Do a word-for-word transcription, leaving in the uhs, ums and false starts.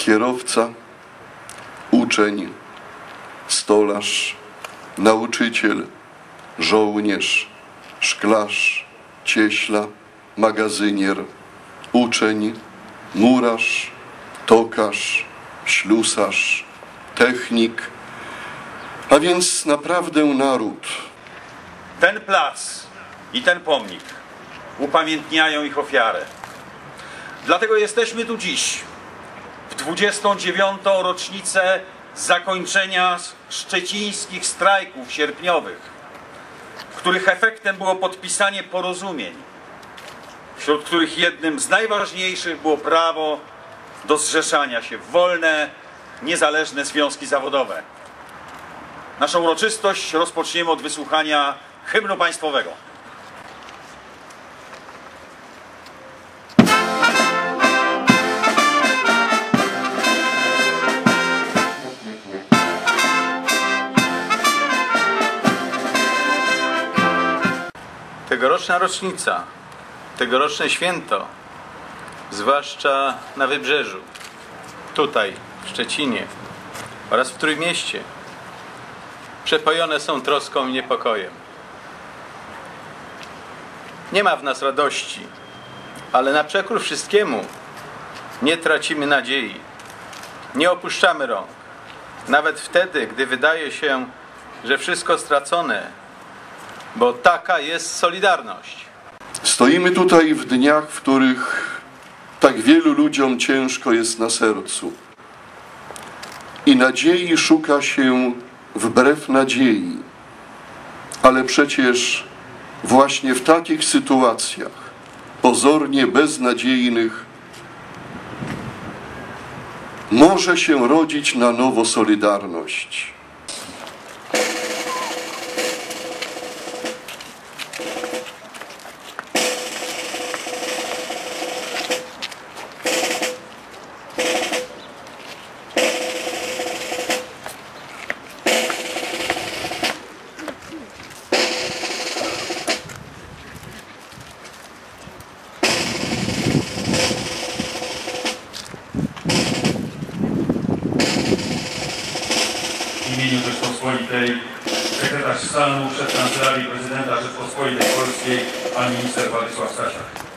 kierowca, uczeń, stolarz, nauczyciel, żołnierz, szklarz, cieśla, magazynier, uczeń, murarz, tokarz, ślusarz, technik, a więc naprawdę naród. Ten plac i ten pomnik upamiętniają ich ofiarę. Dlatego jesteśmy tu dziś, w dwudziestą dziewiątą rocznicę zakończenia szczecińskich strajków sierpniowych, których efektem było podpisanie porozumień, wśród których jednym z najważniejszych było prawo do zrzeszania się w wolne, niezależne związki zawodowe. Naszą uroczystość rozpoczniemy od wysłuchania hymnu państwowego. Tegoroczna rocznica, tegoroczne święto, zwłaszcza na Wybrzeżu, tutaj w Szczecinie oraz w Trójmieście, przepojone są troską i niepokojem. Nie ma w nas radości, ale na przekór wszystkiemu nie tracimy nadziei, nie opuszczamy rąk, nawet wtedy, gdy wydaje się, że wszystko stracone, bo taka jest solidarność. Stoimy tutaj w dniach, w których tak wielu ludziom ciężko jest na sercu i nadziei szuka się wbrew nadziei, ale przecież właśnie w takich sytuacjach pozornie beznadziejnych może się rodzić na nowo solidarność. W imieniu Rzeczpospolitej sekretarz stanu szef Kancelarii Prezydenta Rzeczpospolitej Polskiej pan minister Władysław Stasiak.